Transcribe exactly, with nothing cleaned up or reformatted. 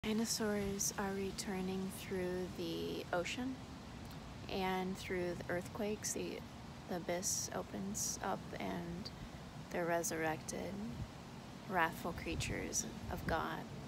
Dinosaurs are returning through the ocean and through the earthquakes. The, the abyss opens up and they're resurrected, wrathful creatures of God.